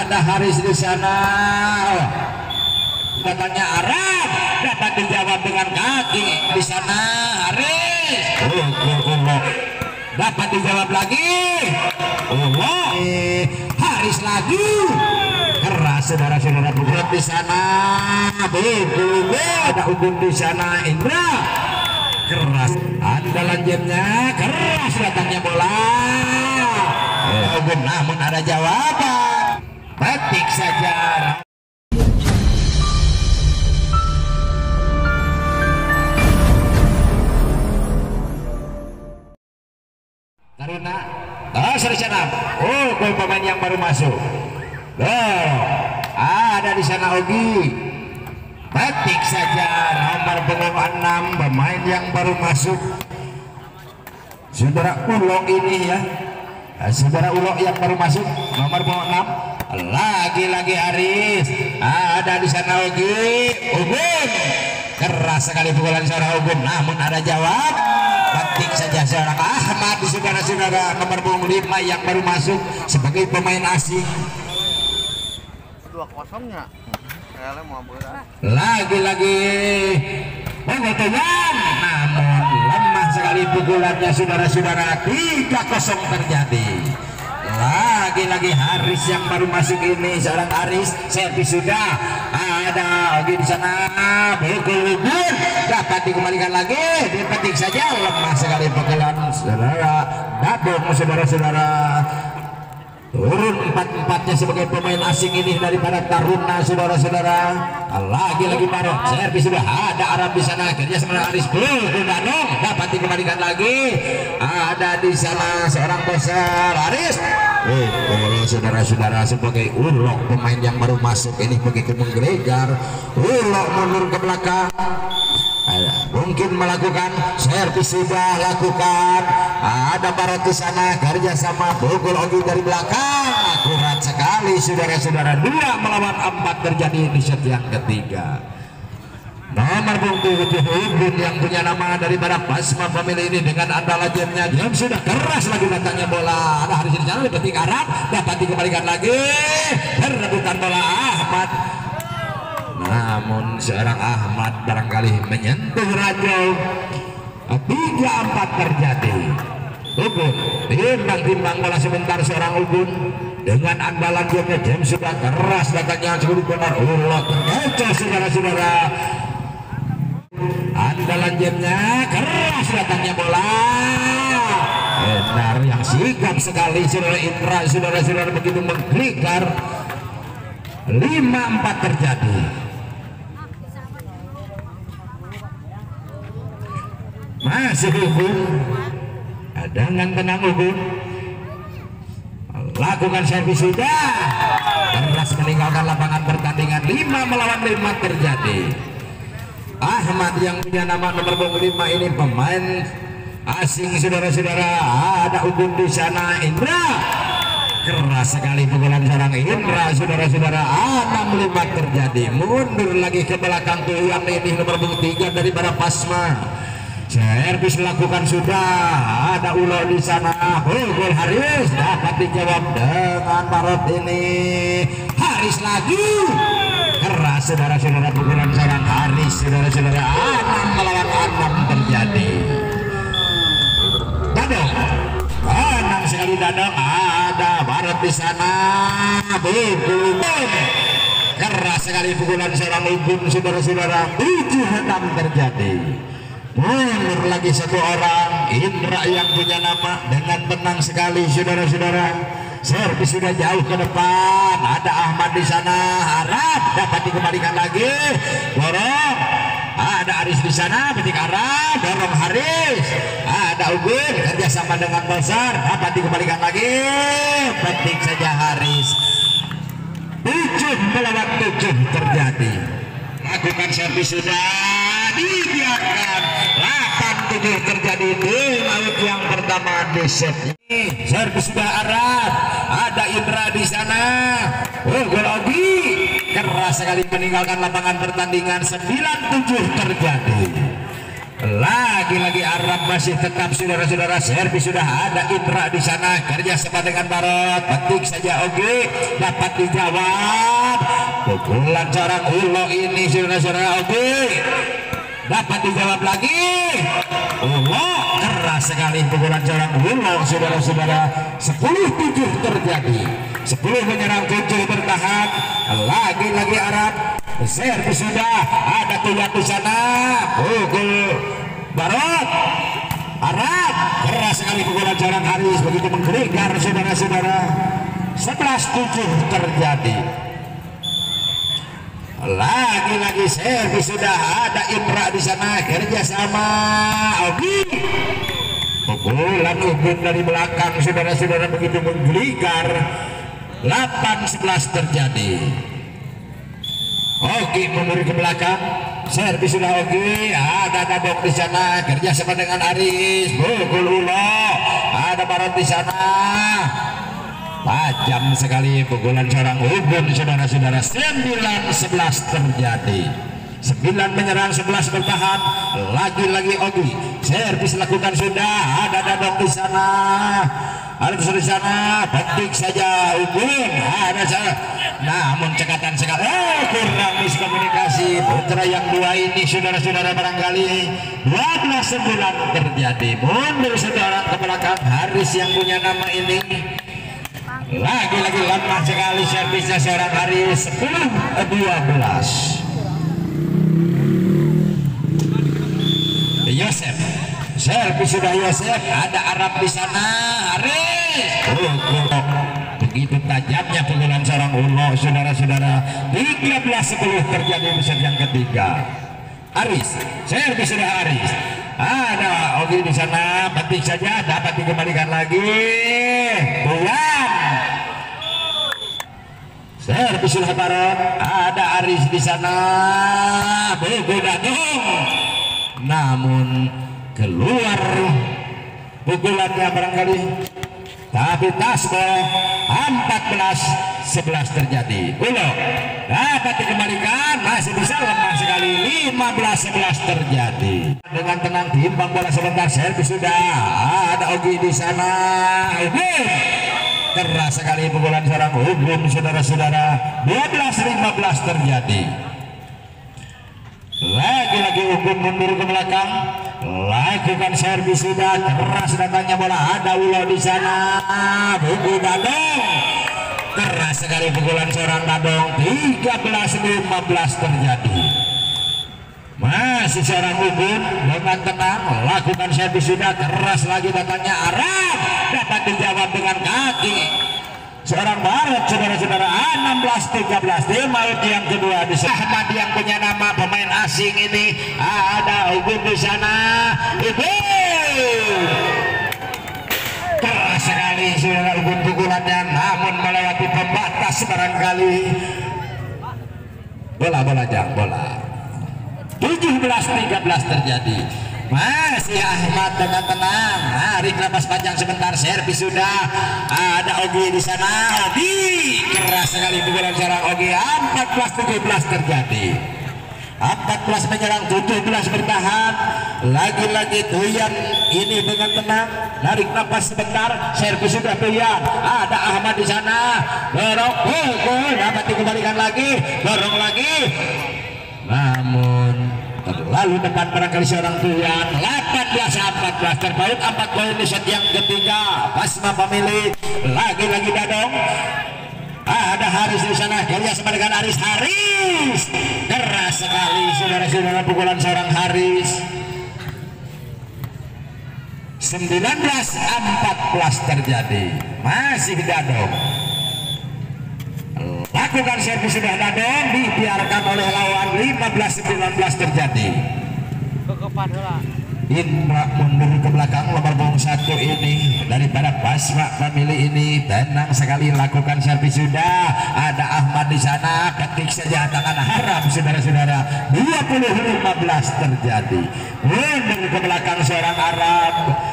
ada Haris di sana. Datangnya Arab, dapat dijawab dengan kaki di sana Haris. Dapat dijawab lagi. Haris lagi. Keras saudara-saudara, bukan di sana. Ada Ugun di sana Indra. Keras andalan jamnya, keras datangnya bola. Ugun namun ada jawaban. Petik saja. Taruna, Sericana. Gol pemain yang baru masuk. Ada di sana Ogi. Petik saja nomor punggung 6 pemain yang baru masuk. Saudara Ulo ini ya. Saudara Ulo yang baru masuk nomor punggung 6. Lagi-lagi Haris. Ada di sana Ogi. Ugun. Keras sekali pukulan seorang Ugun, namun ada jawab. Petik saja seorang Ahmad di saudara-saudara nomor punggung 5 yang baru masuk sebagai pemain asing. 2-0-nya. Lagi-lagi pengutungan, namun lemah sekali pukulannya saudara-saudara. 3-0 terjadi. Lagi-lagi Haris yang baru masuk ini, seorang Haris servis sudah ada Ogi di sana. Pukul Ugun dapat dikembalikan lagi, dipetik saja. Lemah sekali pukulan saudara. Dabung saudara-saudara. Turun 4-4-nya sebagai pemain asing ini daripada Taruna saudara-saudara. Lagi-lagi baru servis sudah ada Arab di sana. Kerja sama Haris Danong dapat dikembalikan lagi. Ada di sana seorang besar Haris. Saudara-saudara, sebagai Ulok pemain yang baru masuk ini begitu menggelegar. Ulok mundur ke belakang. Mungkin melakukan servis sudah lakukan. Ada Barat di sana kerjasama pukul Ogi dari belakang. Akurat sekali saudara-saudara. 2 melawan 4 terjadi di set yang ketiga. Nomor punggung 7 Ugun yang punya nama dari Barat Pasma Family ini dengan andalan jamnya. Jam sudah keras lagi datangnya bola. Ada Haris di sana, dipetik Arab, dapat dikembalikan lagi. Perebutan bola Ahmad. Namun seorang Ahmad barangkali menyentuh rajo. 3-4 terjadi. Ugun timbang-timbang bola sebentar seorang Ugun dengan andalan jamnya. Jam sudah keras datangnya sebelum benar. Allah terkecoh saudara-saudara. Andalan jamnya keras datangnya bola. Benar yang sigap sekali saudara Indra, saudara-saudara begitu menggeligar. 5-4 terjadi. Masih Ugun. Dengan tenang Ugun. Lakukan servis sudah. Keras meninggalkan lapangan pertandingan. 5 melawan 5 terjadi. Ahmad yang punya nama nomor punggung 5 ini pemain asing saudara-saudara. Ada Ugun di sana. Indra. Keras sekali pukulan seorang Indra saudara-saudara. 6-5 terjadi. Mundur lagi ke belakang tuh yang ini nomor punggung 3 daripada Pasma. Servis lakukan sudah. Ada Ulo di sana. Gol Haris dapat dijawab dengan Barat ini. Haris lagi. Keras saudara-saudara pukulan seorang Haris saudara-saudara. 6 melawan 6 terjadi. Dadong. Tenang sekali Dadong. Ada Barat di sana. Ugun. Keras sekali pukulan seorang Ugun saudara-saudara. 7-6 terjadi. Mundur lagi satu orang. Indra yang punya nama dengan tenang sekali saudara-saudara. Servis sudah jauh ke depan. Ada Ahmad di sana. Harap dapat dikembalikan lagi. Dorong. Ada Haris di sana. Petik Arab. Dorong Haris. Ada Ugun kerjasama dengan besar. Dapat dikembalikan lagi. Petik saja Haris. 7 melawan 7 terjadi. Lakukan servis sudah dibiarkan. 8-7 terjadi di laut yang pertama di set. Servis sudah Arab. Ada Indra di sana. Gol Ogi. Keras sekali meninggalkan lapangan pertandingan. 9-7 terjadi. Lagi-lagi Arab masih tetap saudara-saudara. Servis sudah ada Indra di sana, kerja sama dengan Barot, penting saja Ogi dapat dijawab. Pukulan seorang Ulo ini saudara-saudara, Ogi dapat dijawab lagi. Ulo keras sekali pukulan seorang Ulo saudara-saudara. 10-7 terjadi, 10 menyerang 7 bertahan. Lagi-lagi Arab. Servis sudah ada Tuyat di sana. Pukul Barot. Arab keras sekali pukulan seorang Haris, begitu menggeligar saudara-saudara. 11-7 terjadi. Lagi-lagi servis sudah ada Indra di sana, kerjasama Ogi. Pukulan Ubun dari belakang saudara-saudara, begitu menggeligar. 8-11 terjadi. Ogi mundur ke belakang, servis sudah Ogi, ada Dadok di sana, kerja sama dengan Aris. Pukul Ulo, ada Barot di sana. Tajam sekali pukulan seorang Ubun saudara-saudara. 9-11 terjadi. 9 menyerang 11 bertahan. Lagi-lagi Ogi, servis lakukan sudah, ada Dadok di sana. Ada di sana, penting saja Ubun ada sana. Namun cekatan sekali, kurang miskomunikasi. Putra yang dua ini saudara-saudara barangkali 12-9 terjadi. Mundur saudara ke belakang, Haris yang punya nama ini. Lagi-lagi lemah sekali servisnya seorang Haris. 10-12. Yosef, servis sudah Yosef, ada Arab di sana. Haris, begitu tajamnya pukulan seorang Ulo saudara-saudara. 13-10 terjadi di set yang ketiga. Haris, servis sudah Haris, ada Ogi di sana, penting saja dapat dikembalikan lagi. Pulang, servis sudah Barot, ada Haris di sana. Buku Dadung, namun keluar pukulannya barangkali, tapi tasbol. 14-11 terjadi. Ulo dapat dikembalikan, masih bisa, lemah sekali. 15-11 terjadi. Dengan tenang timbang bola sebentar, servis sudah ada Ogi di sana. Ubun keras sekali pukulan seorang Ubun saudara-saudara. 12-15 terjadi. Lagi-lagi Ubun mundur ke belakang, lakukan servis sudah, keras datangnya bola, ada Ulo di sana. Buku Dadong, keras sekali pukulan seorang Dadong. 13-15 terjadi. Masih seorang Ubun dengan tenang lakukan servis sudah, keras lagi datangnya Arab, dapat dijawab dengan kaki seorang Barot saudara-saudara. 16-13 di maut yang kedua. Di Ahmad yang punya nama pemain asing ini, ada Ubun di sana. Ubun keras sekali saudara Ubun pukulannya, namun melewati pembatas barangkali. Bola jang bola. 17-13 terjadi. Masih Ahmad dengan tenang, narik napas panjang sebentar, servis sudah ada Ogi di sana. Ogi keras sekali pukulan seorang Ogi. 14-17 terjadi. 14 menyerang, 17 bertahan. Lagi-lagi Tuyan ini dengan tenang, narik napas sebentar, servis sudah Tuyan, ada Ahmad di sana. Dorong, dapat dikembalikan lagi, dorong lagi, namun terlalu depan barangkali seorang Tuyan. 18-14 terpaut 4 poin di set yang ketiga. Pasma pemilik, lagi-lagi Dadong, ada Haris di sana, kerja sama dengan Haris. Keras sekali saudara-saudara pukulan seorang Haris. 19-14 terjadi. Masih Dadong, lakukan servis sudah Dadong, dibiarkan oleh lawan. 15-19 terjadi. Indra mundur ke belakang, nomor punggung 1 ini daripada Basma family ini tenang sekali lakukan servis sudah, ada Ahmad di sana, ketik saja tangan haram saudara-saudara. 20-15 terjadi. Mundur ke belakang seorang Arab,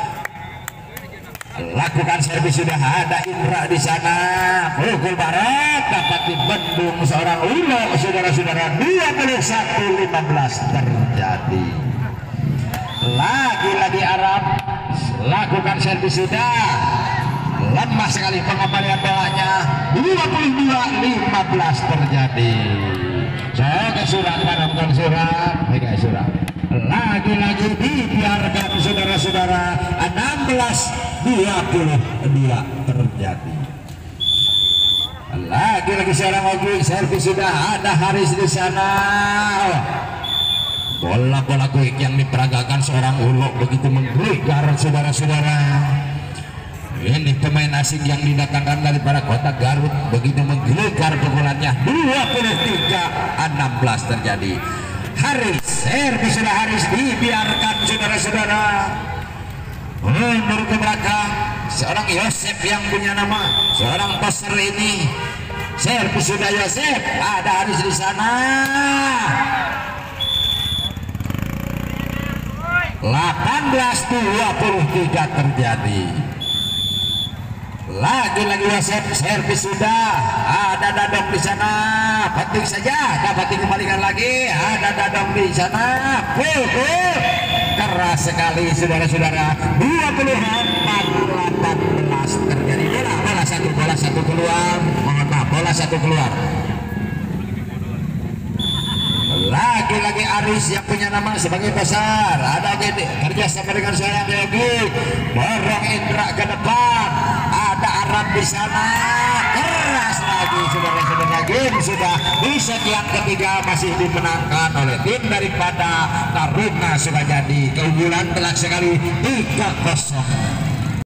lakukan servis sudah, ada Indra di sana. Pukul Barat dapat dibendung seorang Ulo saudara-saudara. 21-15 terjadi. lagi-lagi Arab lakukan servis sudah lemah sekali pengembalian bolanya 22-15 terjadi. Saya surat pada surat lagi-lagi dibiarkan saudara-saudara 16-22 terjadi. Lagi-lagi seorang objek servis sudah ada Haris di sana. Bola-bola quick yang diperagakan seorang ulok begitu menggelegar saudara-saudara. Ini pemain asing yang didatangkan daripada kota Garut begitu menggelegar pukulannya 23-16 terjadi. Haris servis sudah Haris dibiarkan saudara-saudara mundur ke belakang. Seorang Yosef yang punya nama seorang poster ini servis sudah Yosef ada Haris di sana. 18-23 terjadi. Lagi-lagi Yosef servis sudah ada Dadong di sana. Penting saja dapat dikembalikan lagi. Ada Dadong di sana. Keras sekali saudara-saudara. 24-18 terjadi. Bola satu keluar. Mohon maaf, bola satu keluar. Lagi-lagi Aris yang punya nama sebagai besar. Ada kerjasama dengan seorang Yogi. Dorong Indra ke depan. Ada Arab di sana. Keras lagi saudara-saudara. Game sudah di sekian ketiga masih dimenangkan oleh tim daripada Taruna Sudah Jadi. Keunggulan telak sekali 3-0.